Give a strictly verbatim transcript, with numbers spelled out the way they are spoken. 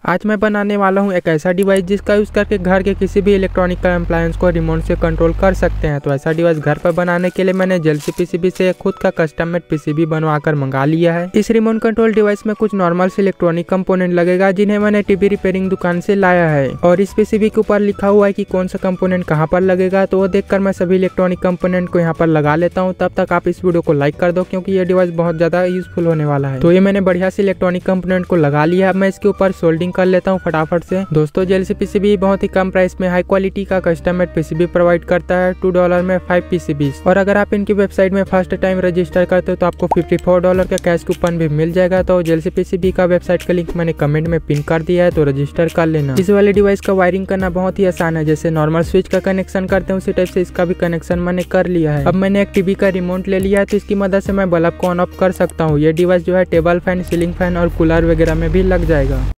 आज मैं बनाने वाला हूं एक ऐसा डिवाइस जिसका यूज़ करके घर के किसी भी इलेक्ट्रॉनिक अप्लायंस को रिमोट से कंट्रोल कर सकते हैं। तो ऐसा डिवाइस घर पर बनाने के लिए मैंने जेलसी पीसीबी से खुद का कस्टम मेड पीसीबी बनवाकर मंगा लिया है। इस रिमोट कंट्रोल डिवाइस में कुछ नॉर्मल से इलेक्ट्रॉनिक कंपोनेंट लगेगा जिन्हें मैंने टीवी रिपेयरिंग दुकान से लाया है, और इस पीसीबी के ऊपर लिखा हुआ है कि कौन सा कंपोनेंट कहाँ पर लगेगा। तो वो देखकर मैं सभी इलेक्ट्रॉनिक कंपोनेंट को यहाँ पर लगा लेता हूँ। तब तक आप इस वीडियो को लाइक कर दो क्योंकि ये डिवाइस बहुत ज्यादा यूजफुल होने वाला है। तो ये मैंने बढ़िया से इलेक्ट्रॉनिक कंपोनेंट को लगा लिया। अब मैं इसके ऊपर सोल्डिंग कर लेता हूँ फटाफट से। दोस्तों जेलसी पीसीबी बहुत ही कम प्राइस में हाई क्वालिटी का कस्टम मेड पीसीबी प्रोवाइड करता है, टू डॉलर में फाइव पीसीबी। और अगर आप इनकी वेबसाइट में फर्स्ट टाइम रजिस्टर करते हो तो आपको फिफ्टी फोर डॉलर का कैश कूपन भी मिल जाएगा। तो जेलसी पीसीबी का वेबसाइट का लिंक मैंने कमेंट में पिन कर दिया है, तो रजिस्टर कर लेना। इस वाले डिवाइस का वायरिंग करना बहुत ही आसान है। जैसे नॉर्मल स्विच का कनेक्शन करते हैं उसी टाइप से इसका भी कनेक्शन मैंने कर लिया है। अब मैंने एक टीवी का रिमोट ले लिया है, तो इसकी मदद से मैं बल्ब को ऑन ऑफ कर सकता हूँ। ये डिवाइस जो है टेबल फैन, सीलिंग फैन और कूलर वगैरह में भी लग जाएगा।